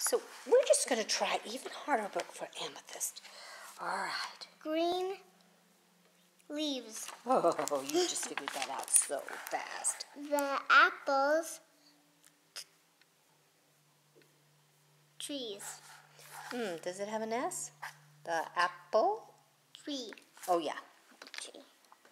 So we're just going to try even harder book for Amethyst. All right. Green leaves. Oh, you just figured that out so fast. The apples. Trees. Does it have an S? The apple? Tree. Oh, yeah. Apple tree.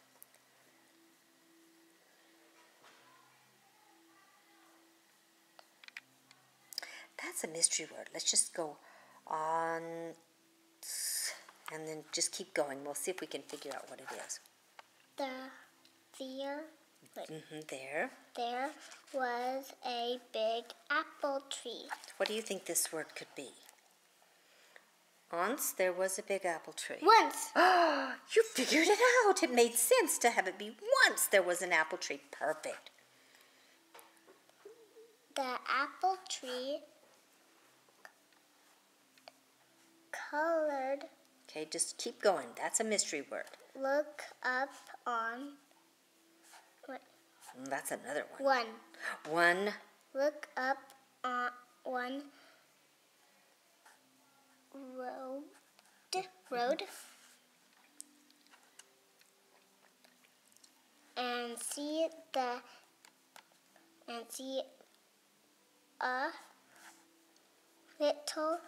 That's a mystery word. Let's just go on and then just keep going. We'll see if we can figure out what it is. There was a big apple tree. What do you think this word could be? Once there was a big apple tree. Once. Oh, you figured it out. It made sense to have it be once there was an apple tree. Perfect. The apple tree colored. Okay, just keep going. That's a mystery word. Look up on. What? That's another one. One. Look up on one road and see a little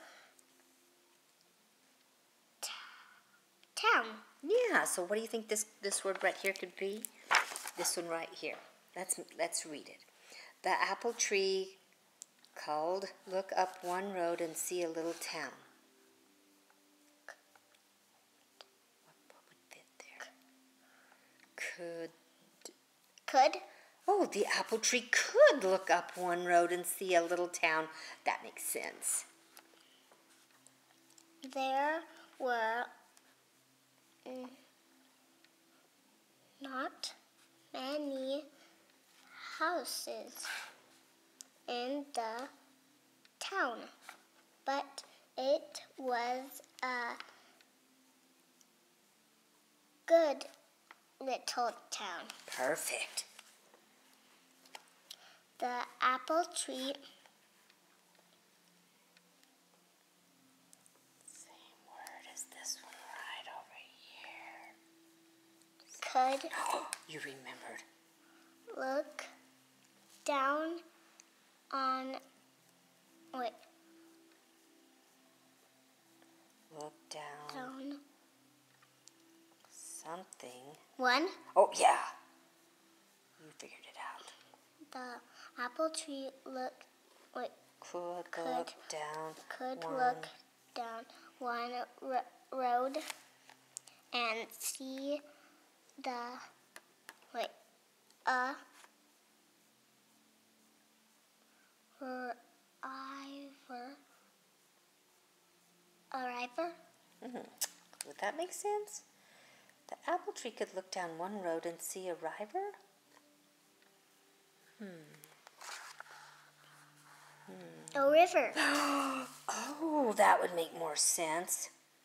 town. Yeah, so what do you think this word right here could be? This one right here. Let's read it. The apple tree called, look up one road and see a little town. What would fit there? Could. Oh, the apple tree could look up one road and see a little town. That makes sense. There were not many houses in the town, but it was a good little town. Perfect. The apple tree Same word as this one right over here. could You remembered. look down on Look down. Something. One. Oh, yeah. You figured it out. The apple tree Could look down. Could look down one road and see a river. Would that make sense? The apple tree could look down one road and see a river? A river. Oh, that would make more sense.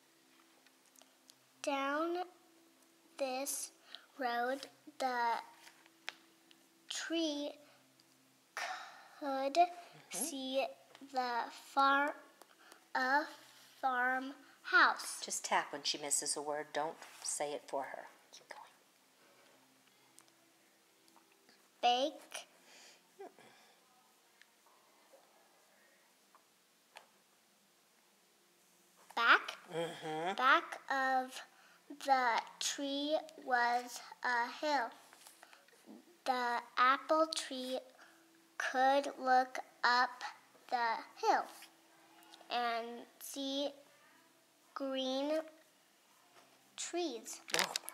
Down this road, the tree could see the farmhouse. Just tap when she misses a word. Don't say it for her. Keep going. Bake. Back of the tree was a hill. The apple tree could look up the hill and see green trees. Oh,